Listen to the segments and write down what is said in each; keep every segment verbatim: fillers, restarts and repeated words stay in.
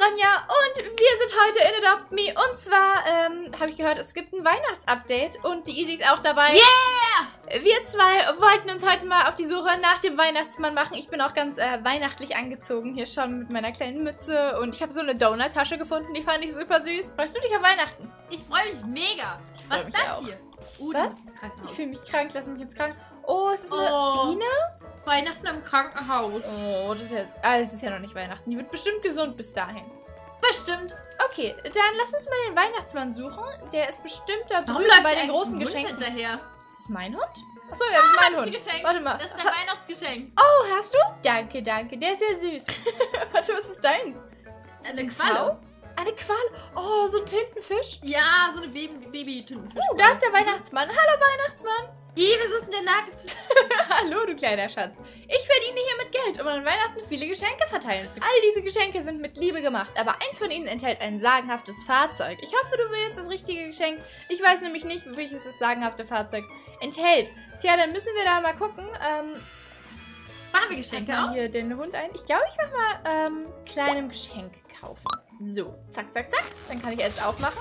Ronja und wir sind heute in Adopt Me. Und zwar ähm, habe ich gehört, es gibt ein Weihnachtsupdate und die Easy ist auch dabei. Yeah! Wir zwei wollten uns heute mal auf die Suche nach dem Weihnachtsmann machen. Ich bin auch ganz äh, weihnachtlich angezogen hier schon mit meiner kleinen Mütze und ich habe so eine Donut-Tasche gefunden, die fand ich super süß. Freust du dich auf Weihnachten? Ich freue mich mega. Ich Was freu ist mich das auch. hier? Uh, Was? das ist ein Krankenhaus. Ich fühle mich krank, lass mich jetzt krank. Oh, ist das eine Oh. Biene? Weihnachten im Krankenhaus. Oh, das ist ja, ah, es ist ja noch nicht Weihnachten. Die wird bestimmt gesund bis dahin. Bestimmt. Okay, dann lass uns mal den Weihnachtsmann suchen. Der ist bestimmt da Warum drüben läuft bei der den eigentlich großen ein Hund Geschenken. hinterher? Ist das mein Hund? Achso, ja, das ist mein Das Hund. ist Geschenk. Warte mal. Das ist dein Weihnachtsgeschenk. Oh, hast du? Danke, danke. Der ist ja süß. Warte, was ist deins? Ist das Eine ein Qualle. V? Eine Qualle. Oh, so ein Tintenfisch. Ja, so eine Baby-Tintenfisch. Oh, da ist der Weihnachtsmann. Hallo, Weihnachtsmann. Ih, wieso ist denn der nackt? Hallo, du kleiner Schatz. Ich verdiene hier mit Geld, um an Weihnachten viele Geschenke verteilen zu können. All diese Geschenke sind mit Liebe gemacht, aber eins von ihnen enthält ein sagenhaftes Fahrzeug. Ich hoffe, du willst das richtige Geschenk. Ich weiß nämlich nicht, welches das sagenhafte Fahrzeug enthält. Tja, dann müssen wir da mal gucken. Ähm, Machen wir Geschenke Packen wir auch? hier den Hund ein. Ich glaube, ich mache mal ähm, kleinem Geschenk kaufen. So, zack, zack, zack. Dann kann ich jetzt aufmachen.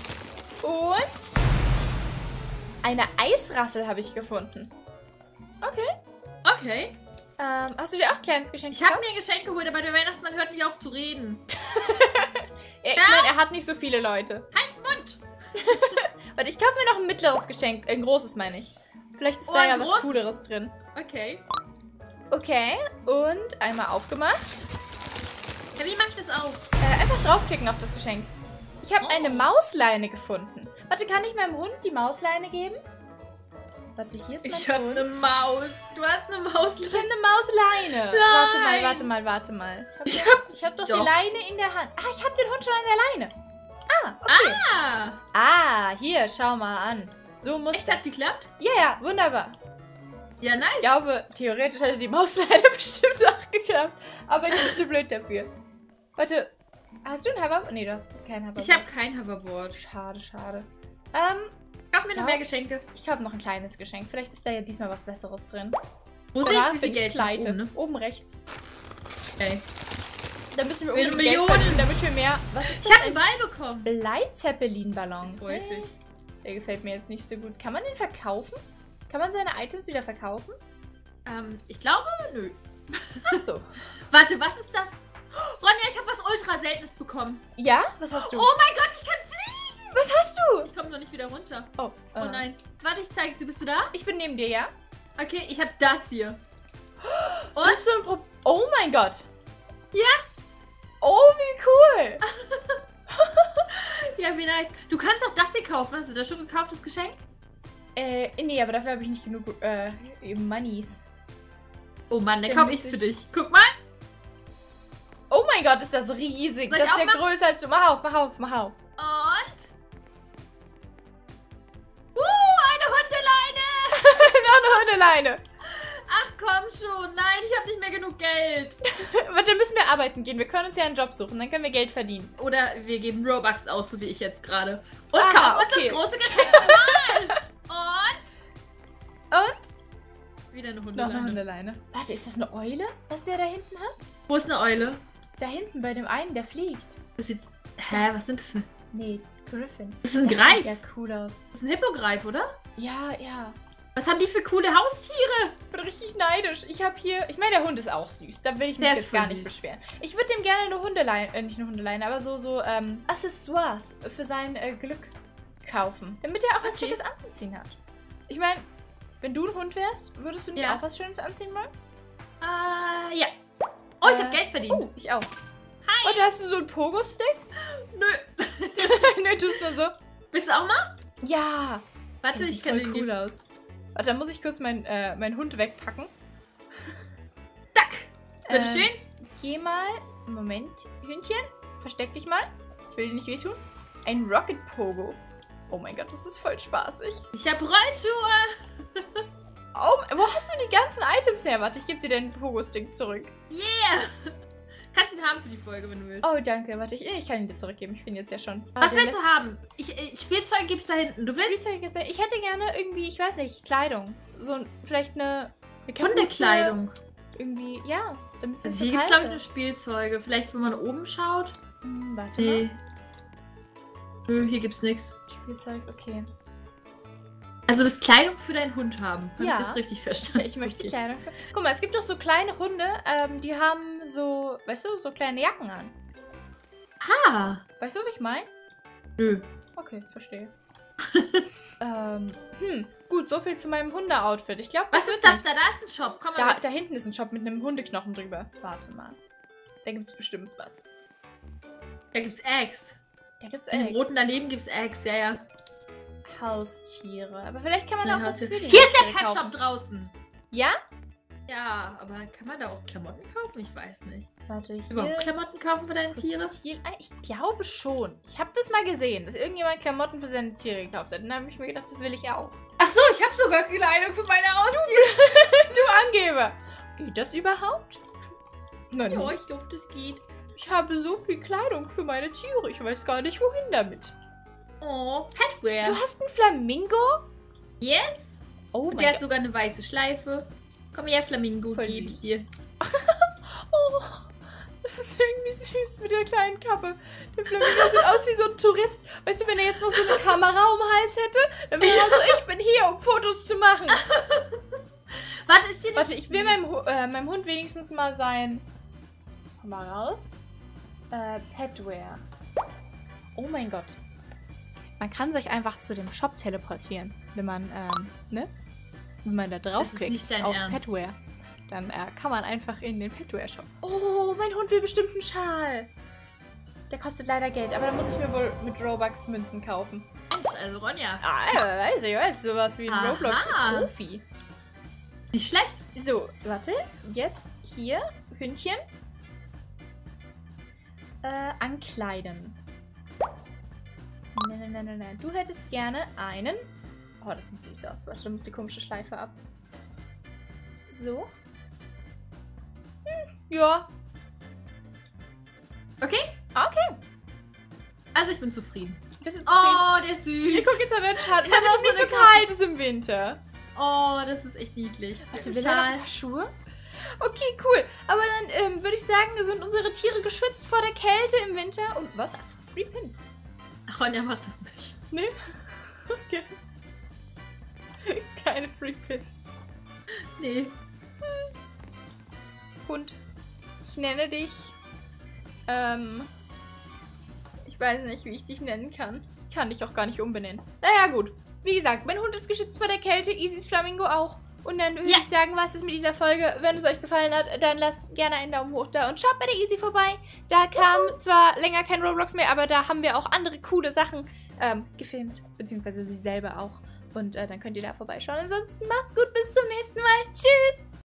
Und eine Eisrassel habe ich gefunden. Okay. Okay. Ähm, hast du dir auch ein kleines Geschenk Ich habe gekauft? mir ein Geschenk geholt, aber der Weihnachtsmann hört nicht auf zu reden. Ja, ich meine, er hat nicht so viele Leute. Halt Mund! Warte, ich kaufe mir noch ein mittleres Geschenk. Ein großes, meine ich. Vielleicht ist Oh, da ein ja was großes? Cooleres drin. Okay. Okay, und einmal aufgemacht. Ja, wie mache ich das auf? Äh, einfach draufklicken auf das Geschenk. Ich habe Oh. eine Mausleine gefunden. Warte, kann ich meinem Hund die Mausleine geben? Warte, hier ist mein Ich habe Hund. eine Maus. Du hast eine Maus. Ich habe eine Mausleine. Warte mal, warte mal, warte mal. Hab Ich ich hab, ich habe doch, doch. die Leine in der Hand. Ah, ich habe den Hund schon an der Leine. Ah, okay. Ah! Ah, hier, schau mal an. So muss Echt, das. hat's geklappt? Ja, ja, wunderbar. Ja, nice. Ich glaube, theoretisch hätte die Mausleine bestimmt auch geklappt. Aber ich bin zu blöd dafür. Warte, hast du ein Hoverboard? Nee, du hast kein Hoverboard. Ich habe kein Hoverboard. Schade, schade. Ähm, Kauf mir noch glaub- mehr Geschenke. ich kaufe noch ein kleines Geschenk. Vielleicht ist da ja diesmal was Besseres drin. Wo sehe Danach ich, wie viel bin Geld ich pleite. oben, ne? Oben rechts. Okay. Da müssen wir Will unbedingt Geld Millionen. verdienen, damit wir mehr... Was ist Ich habe das? einen Ball bekommen. Bleizeppelinballon. Das freut mich. Der gefällt mir jetzt nicht so gut. Kann man den verkaufen? Kann man seine Items wieder verkaufen? Ähm, ich glaube, nö. Achso. Warte, was ist das? Ronja, ich habe was ultra seltenes bekommen. Ja? Was hast du? Oh mein Gott, ich kann fliegen. Was hast du? Ich komme noch nicht wieder runter. Oh, Oh äh, nein. Warte, ich zeige es dir. Bist du da? Ich bin neben dir, ja? Okay, ich habe das hier. Und? Und? Bist du ein Pro Oh mein Gott. Ja. Oh, wie cool. Ja, wie nice. Du kannst auch das hier kaufen. Hast du das schon gekauft, das Geschenk? äh, nee, aber dafür habe ich nicht genug äh, Moneys. Oh Mann, der Den kaufe muss ich ich- für dich. Guck mal. Oh mein Gott, ist das riesig. Soll ich Das ist ja aufmachen? größer als du. Mach auf, mach auf, mach auf. Und? Uh, eine Hundeleine. Noch eine Hundeleine. Ach komm schon. Nein, ich habe nicht mehr genug Geld. Warte, dann müssen wir arbeiten gehen. Wir können uns ja einen Job suchen, dann können wir Geld verdienen. Oder wir geben Robux aus, so wie ich jetzt gerade. Und Aha, kaufen uns okay. das große Geschenk nochmal. Und? Und? Wieder eine Noch Hundeleine. eine Hundeleine. Warte, ist das eine Eule, was der da hinten hat? Wo ist eine Eule? Da hinten bei dem einen, der fliegt. Das sieht... Hä, was sind das denn? Nee, Griffin. Das ist ein Das Greif. sieht ja cool aus. Das ist ein Hippogreif, oder? Ja, ja. Was haben die für coole Haustiere? Ich bin richtig neidisch. Ich habe hier... Ich meine, der Hund ist auch süß. Da will ich mich Der ist jetzt voll gar nicht süß. beschweren. Ich würde dem gerne eine Hundeleine... Äh, nicht eine Hundeleine, aber so, so, ähm... Accessoires für sein äh, Glück kaufen. Damit er auch was Okay. Schickes anzuziehen hat. Ich meine, wenn du ein Hund wärst, würdest du nicht Ja. auch was Schönes anziehen wollen? Äh, ja. Oh, ich Äh, habe Geld verdient. Oh, ich auch. Hi. Und hast du so einen Pogo-Stick? Nö. Nö, tust nur so. Willst du auch mal? Ja. Warte, Das ich sieht kann voll den cool geben. aus. Warte, dann muss ich kurz meinen äh, meinen Hund wegpacken. Zack. Ähm, Bitteschön. Geh mal. Moment, Hündchen. Versteck dich mal. Ich will dir nicht wehtun. Ein Rocket Pogo. Oh mein Gott, das ist voll spaßig. Ich habe Rollschuhe. Oh, wo hast du die ganzen Items her? Warte, ich gebe dir den Pogo-Stick zurück. Yeah. Kannst ihn haben für die Folge, wenn du willst. Oh, danke. Warte, ich, ich kann ihn dir zurückgeben. Ich bin jetzt ja schon. Was Der willst du haben? Ich, äh, Spielzeug gibt's da hinten. Du willst Spielzeug jetzt. Ich hätte gerne irgendwie, ich weiß nicht, Kleidung. So ein- vielleicht eine, eine Kapuze. Hundekleidung. Irgendwie, ja. Damit sie Also so hier gibt's, kalt glaube ich, nur ist. Spielzeuge. Vielleicht, wenn man oben schaut. Hm, warte Nee. mal. Nö, hier gibt's nichts. Spielzeug, okay. Also du willst Kleidung für deinen Hund haben. Habe Ja. ich das richtig verstanden? Ich möchte Okay. Kleidung für... Guck mal, es gibt doch so kleine Hunde, ähm, die haben so, weißt du, so kleine Jacken an. Ah. Weißt du, was ich meine? Nö. Okay, verstehe. ähm, hm, gut, so viel zu meinem Hunde-Outfit. Ich glaube, Was ist das da? Da ist ein Shop. Komm mal Da, mit. da hinten ist ein Shop mit einem Hundeknochen drüber. Warte mal. Da gibt es bestimmt was. Da gibt's Eggs. Da gibt's In dem Eggs. roten daneben gibt's Eggs. Ja, ja. Haustiere. Aber vielleicht kann man Ja, auch was für Haustiere. die Hier ist der Haustiere Pet Shop kaufen. draußen. Ja? Ja, aber kann man da auch Klamotten kaufen? Ich weiß nicht. Warte, hier Überhaupt ist Klamotten kaufen für deine Tiere? Fossil- Ah, Ich glaube schon. Ich habe das mal gesehen, dass irgendjemand Klamotten für seine Tiere gekauft hat. Und dann habe ich mir gedacht, das will ich auch. Ach so, ich habe sogar Kleidung für meine Haustiere. Du Angeber! Geht das überhaupt? Nein, Ja, ich glaube, das geht. ich habe so viel Kleidung für meine Tiere. Ich weiß gar nicht, wohin damit. Oh, Petwear. Du hast einen Flamingo? Yes. Oh Und mein der hat Gott. sogar eine weiße Schleife. Komm her, Flamingo, Voll gebe ich süß. dir. Oh, das ist irgendwie süß mit der kleinen Kappe. Der Flamingo sieht aus wie so ein Tourist. Weißt du, wenn er jetzt noch so eine Kamera um den Hals hätte, dann wäre er so, ich bin hier, um Fotos zu machen. Warte, ist hier Warte, ich will meinem, Hu- äh, meinem Hund wenigstens mal sein... Komm mal raus. Äh, Petwear. Oh mein Gott. Man kann sich einfach zu dem Shop teleportieren, wenn man, ähm, ne? Wenn man da Das ist draufklickt nicht dein auf Ernst. Petwear. Dann äh, kann man einfach in den Petwear-Shop. Oh, mein Hund will bestimmt einen Schal. Der kostet leider Geld, aber da muss ich mir wohl mit Robux-Münzen kaufen. Mensch, also Ronja. Ah, ja, weiß ich, weiß sowas wie ein Aha. Roblox-Profi. Nicht schlecht. So, warte. Jetzt hier, Hündchen. Äh, ankleiden. Nein, nein, nein, nein, nein. Du hättest gerne einen... Oh, das sieht süß aus. Warte, da muss die komische Schleife ab. So. Hm, ja. Okay? Okay. Also ich bin zufrieden. Bist du zufrieden? Oh, der ist Hier, süß. guck jetzt an den Schatten. Kann Wenn auch es nicht so so eine kalt ist im Winter. Oh, das ist echt niedlich. Warte, Mit will dem er noch Schal. ein paar Schuhe? Okay, cool. Aber dann ähm, würde ich sagen, sind unsere Tiere geschützt vor der Kälte im Winter. Und was? Einfach Free Pins. Ach, Ronja macht das nicht. Nee? Okay. Keine Free Pins. Nee. Hund. Ich nenne dich. Ähm. Ich weiß nicht, wie ich dich nennen kann. Ich kann dich auch gar nicht umbenennen. Naja, gut. Wie gesagt, mein Hund ist geschützt vor der Kälte. Easys Flamingo auch. Und dann würde Ja. ich sagen, was ist mit dieser Folge? Wenn es euch gefallen hat, dann lasst gerne einen Daumen hoch da und schaut bei der Easy vorbei. Da kam zwar länger kein Roblox mehr, aber da haben wir auch andere coole Sachen ähm, gefilmt. Beziehungsweise sie selber auch. Und äh, dann könnt ihr da vorbeischauen. Ansonsten macht's gut, bis zum nächsten Mal. Tschüss!